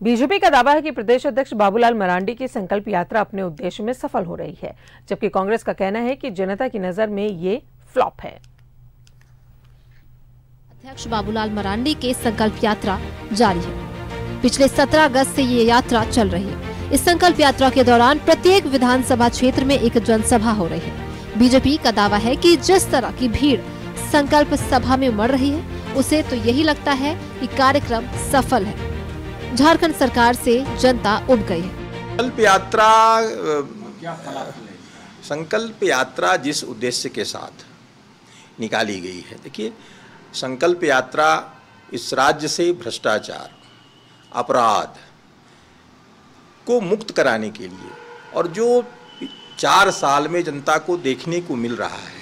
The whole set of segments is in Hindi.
बीजेपी का दावा है कि प्रदेश अध्यक्ष बाबूलाल मरांडी की संकल्प यात्रा अपने उद्देश्य में सफल हो रही है, जबकि कांग्रेस का कहना है कि जनता की नजर में ये फ्लॉप है। अध्यक्ष बाबूलाल मरांडी की संकल्प यात्रा जारी है। पिछले 17 अगस्त से ये यात्रा चल रही है। इस संकल्प यात्रा के दौरान प्रत्येक विधानसभा क्षेत्र में एक जनसभा हो रही है। बीजेपी का दावा है कि जिस तरह की भीड़ संकल्प सभा में उमड़ रही है, उसे तो यही लगता है कि कार्यक्रम सफल है। झारखंड सरकार से जनता उब गई है। संकल्प यात्रा जिस उद्देश्य के साथ निकाली गई है, देखिए, संकल्प यात्रा इस राज्य से भ्रष्टाचार, अपराध को मुक्त कराने के लिए और जो 4 साल में जनता को देखने को मिल रहा है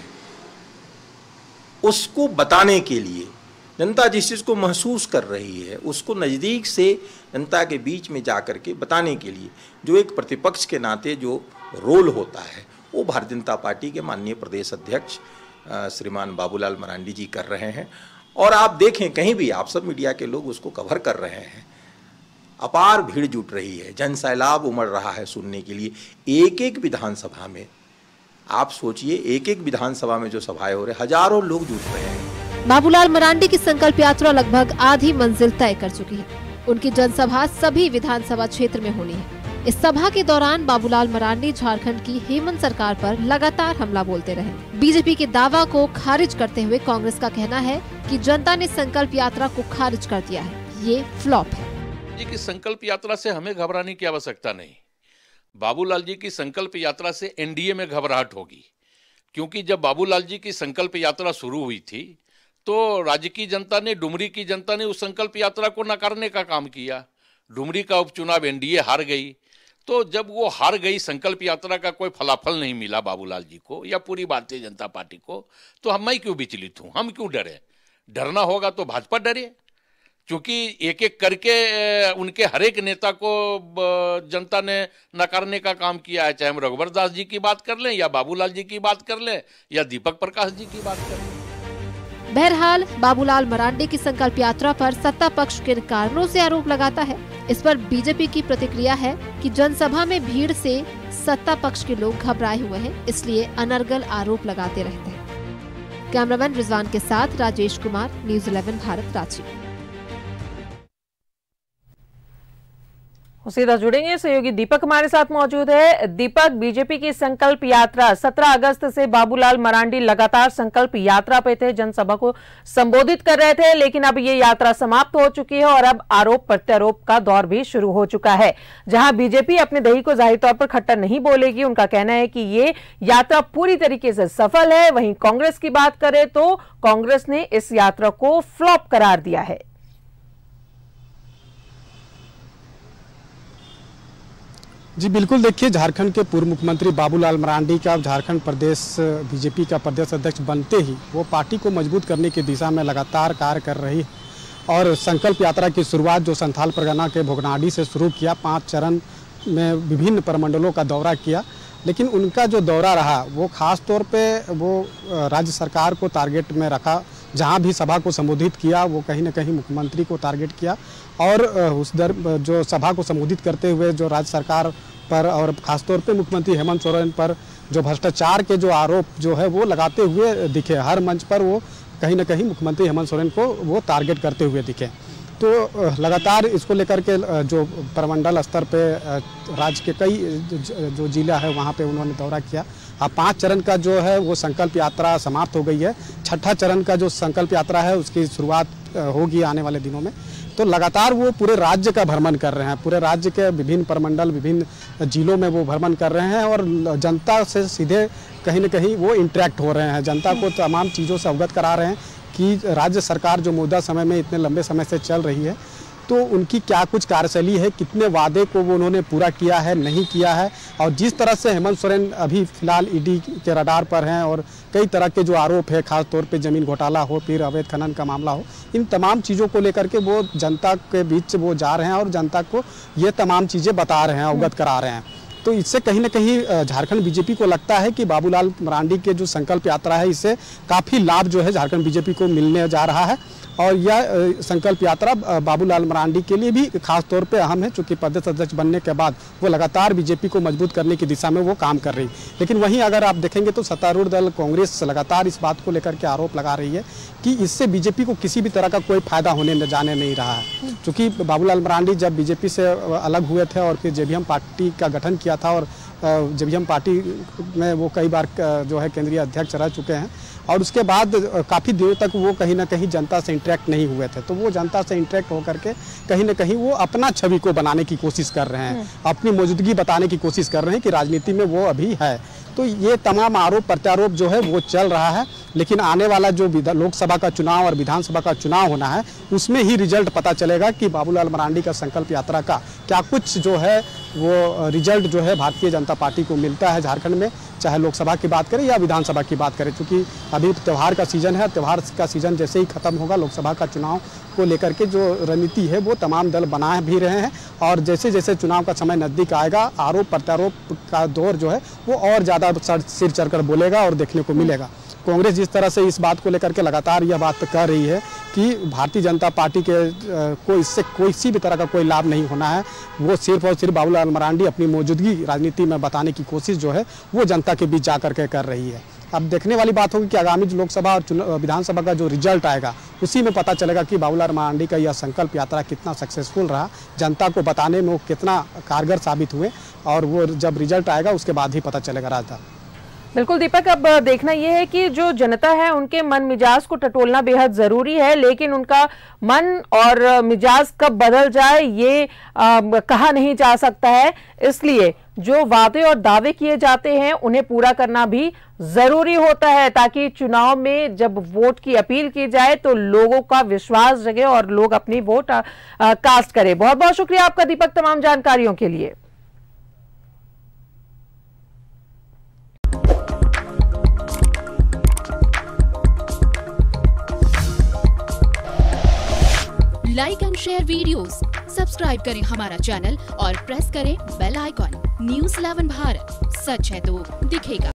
उसको बताने के लिए, जनता जिस चीज़ को महसूस कर रही है उसको नज़दीक से जनता के बीच में जाकर के बताने के लिए जो एक प्रतिपक्ष के नाते जो रोल होता है वो भारतीय जनता पार्टी के माननीय प्रदेश अध्यक्ष श्रीमान बाबूलाल मरांडी जी कर रहे हैं। और आप देखें, कहीं भी आप सब मीडिया के लोग उसको कवर कर रहे हैं, अपार भीड़ जुट रही है, जन सैलाब उमड़ रहा है सुनने के लिए। एक एक विधानसभा में आप सोचिए, एक एक विधानसभा में जो सभाएं हो रहे, हजारों लोग जुट रहे हैं। बाबूलाल मरांडी की संकल्प यात्रा लगभग आधी मंजिल तय कर चुकी है। उनकी जनसभा सभी विधानसभा क्षेत्र में होनी है। इस सभा के दौरान बाबूलाल मरांडी झारखंड की हेमंत सरकार पर लगातार हमला बोलते रहे। बीजेपी के दावा को खारिज करते हुए कांग्रेस का कहना है कि जनता ने संकल्प यात्रा को खारिज कर दिया है, ये फ्लॉप है। जी की संकल्प यात्रा से हमें घबराने की आवश्यकता नहीं। बाबूलाल जी की संकल्प यात्रा से एनडीए में घबराहट होगी, क्योंकि जब बाबूलाल जी की संकल्प यात्रा शुरू हुई थी तो राज्य की जनता ने, डुमरी की जनता ने उस संकल्प यात्रा को नकारने का काम किया। डुमरी का उपचुनाव एनडीए हार गई, तो जब वो हार गई, संकल्प यात्रा का कोई फलाफल नहीं मिला बाबूलाल जी को या पूरी भारतीय जनता पार्टी को, तो मैं क्यों विचलित हूं, हम क्यों डरे? डरना होगा तो भाजपा डरे, क्योंकि एक एक करके उनके हर एक नेता को जनता ने नकारने का काम किया है। चाहे हम रघुवर दास जी की बात कर लें या बाबूलाल जी की बात कर लें या दीपक प्रकाश जी की बात कर लें। बहरहाल बाबूलाल मरांडी की संकल्प यात्रा पर सत्ता पक्ष किन कारणों से आरोप लगाता है, इस पर बीजेपी की प्रतिक्रिया है कि जनसभा में भीड़ से सत्ता पक्ष के लोग घबराए हुए हैं, इसलिए अनर्गल आरोप लगाते रहते हैं। कैमरामैन रिजवान के साथ राजेश कुमार, न्यूज़ 11 भारत, रांची। सीधा जुड़ेंगे, सहयोगी दीपक हमारे साथ मौजूद है। दीपक, बीजेपी की संकल्प यात्रा 17 अगस्त से बाबूलाल मरांडी लगातार संकल्प यात्रा पे थे, जनसभा को संबोधित कर रहे थे, लेकिन अब ये यात्रा समाप्त हो चुकी है और अब आरोप प्रत्यारोप का दौर भी शुरू हो चुका है। जहां बीजेपी अपने दही को जाहिर तौर पर खट्टा नहीं बोलेगी, उनका कहना है कि ये यात्रा पूरी तरीके से सफल है। वहीं कांग्रेस की बात करें तो कांग्रेस ने इस यात्रा को फ्लॉप करार दिया है। जी बिल्कुल, देखिए, झारखंड के पूर्व मुख्यमंत्री बाबूलाल मरांडी का झारखंड प्रदेश बीजेपी का प्रदेश अध्यक्ष बनते ही वो पार्टी को मजबूत करने की दिशा में लगातार कार्य कर रही है। और संकल्प यात्रा की शुरुआत जो संथाल परगना के भोगनाडी से शुरू किया, 5 चरण में विभिन्न प्रमंडलों का दौरा किया, लेकिन उनका जो दौरा रहा वो खास तौर पे वो राज्य सरकार को टारगेट में रखा। जहाँ भी सभा को संबोधित किया वो कहीं न कहीं मुख्यमंत्री को टारगेट किया और उस जो सभा को संबोधित करते हुए जो राज्य सरकार पर और खासतौर पे मुख्यमंत्री हेमंत सोरेन पर जो भ्रष्टाचार के जो आरोप जो है वो लगाते हुए दिखे। हर मंच पर वो कहीं न कहीं मुख्यमंत्री हेमंत सोरेन को वो टारगेट करते हुए दिखे। तो लगातार इसको लेकर के जो प्रमंडल स्तर पे राज्य के कई जो जिला है वहाँ पे उन्होंने दौरा किया। अब 5 चरण का जो है वो संकल्प यात्रा समाप्त हो गई है। 6ठा चरण का जो संकल्प यात्रा है उसकी शुरुआत होगी आने वाले दिनों में। तो लगातार वो पूरे राज्य का भ्रमण कर रहे हैं, पूरे राज्य के विभिन्न प्रमंडल, विभिन्न जिलों में वो भ्रमण कर रहे हैं और जनता से सीधे कहीं न कहीं वो इंटरेक्ट हो रहे हैं। जनता को तमाम चीज़ों से अवगत करा रहे हैं कि राज्य सरकार जो मौजूदा समय में इतने लंबे समय से चल रही है तो उनकी क्या कुछ कार्यशैली है, कितने वादे को वो उन्होंने पूरा किया है, नहीं किया है। और जिस तरह से हेमंत सोरेन अभी फिलहाल ईडी के रडार पर हैं और कई तरह के जो आरोप है, खास तौर पे जमीन घोटाला हो, फिर अवैध खनन का मामला हो, इन तमाम चीज़ों को लेकर के वो जनता के बीच वो जा रहे हैं और जनता को ये तमाम चीज़ें बता रहे हैं, अवगत करा रहे हैं। तो इससे कहीं न कहीं झारखंड बीजेपी को लगता है कि बाबूलाल मरांडी के जो संकल्प यात्रा है इससे काफ़ी लाभ जो है झारखंड बीजेपी को मिलने जा रहा है। और यह संकल्प यात्रा बाबूलाल मरांडी के लिए भी खास तौर पे अहम है, चूँकि प्रदेश अध्यक्ष बनने के बाद वो लगातार बीजेपी को मजबूत करने की दिशा में वो काम कर रही। लेकिन वहीं अगर आप देखेंगे तो सत्तारूढ़ दल कांग्रेस लगातार इस बात को लेकर के आरोप लगा रही है कि इससे बीजेपी को किसी भी तरह का कोई फायदा होने में जाने नहीं रहा है। चूँकि बाबूलाल मरांडी जब बीजेपी से अलग हुए थे और फिर जेवीएम पार्टी का गठन किया था और जेवीएम पार्टी में वो कई बार जो है केंद्रीय अध्यक्ष रह चुके हैं और उसके बाद काफ़ी दिनों तक वो कहीं ना कहीं जनता से इंटरेक्ट नहीं हुए थे। तो वो जनता से इंटरेक्ट होकर के कहीं ना कहीं वो अपना छवि को बनाने की कोशिश कर रहे हैं, अपनी मौजूदगी बताने की कोशिश कर रहे हैं कि राजनीति में वो अभी है। तो ये तमाम आरोप प्रत्यारोप जो है वो चल रहा है। लेकिन आने वाला जो लोकसभा का चुनाव और विधानसभा का चुनाव होना है उसमें ही रिजल्ट पता चलेगा कि बाबूलाल मरांडी का संकल्प यात्रा का क्या कुछ जो है वो रिजल्ट जो है भारतीय जनता पार्टी को मिलता है झारखंड में, चाहे लोकसभा की बात करें या विधानसभा की बात करें। क्योंकि अभी त्यौहार का सीज़न है, त्यौहार का सीज़न जैसे ही खत्म होगा लोकसभा का चुनाव को लेकर के जो रणनीति है वो तमाम दल बना भी रहे हैं और जैसे जैसे चुनाव का समय नज़दीक आएगा आरोप प्रत्यारोप का दौर जो है वो और ज़्यादा सिर चढ़कर बोलेगा और देखने को मिलेगा। कांग्रेस जिस तरह से इस बात को लेकर के लगातार यह बात कह रही है कि भारतीय जनता पार्टी के को इससे किसी भी तरह का कोई लाभ नहीं होना है, वो सिर्फ और सिर्फ बाबूलाल मरांडी अपनी मौजूदगी राजनीति में बताने की कोशिश जो है वो जनता के बीच जा करके कर रही है। अब देखने वाली बात होगी कि आगामी जो लोकसभा और विधानसभा का जो रिजल्ट आएगा उसी में पता चलेगा कि बाबूलाल मरांडी का यह संकल्प यात्रा कितना सक्सेसफुल रहा, जनता को बताने में वो कितना कारगर साबित हुए और वो जब रिजल्ट आएगा उसके बाद ही पता चलेगा। राजदा बिल्कुल दीपक, अब देखना यह है कि जो जनता है उनके मन मिजाज को टटोलना बेहद जरूरी है, लेकिन उनका मन और मिजाज कब बदल जाए ये कहा नहीं जा सकता है। इसलिए जो वादे और दावे किए जाते हैं उन्हें पूरा करना भी जरूरी होता है ताकि चुनाव में जब वोट की अपील की जाए तो लोगों का विश्वास जगे और लोग अपनी वोट कास्ट करें। बहुत बहुत शुक्रिया आपका दीपक तमाम जानकारियों के लिए। Like and share videos, subscribe करें हमारा चैनल और प्रेस करें बेल आइकॉन। News 11 भारत, सच है तो दिखेगा।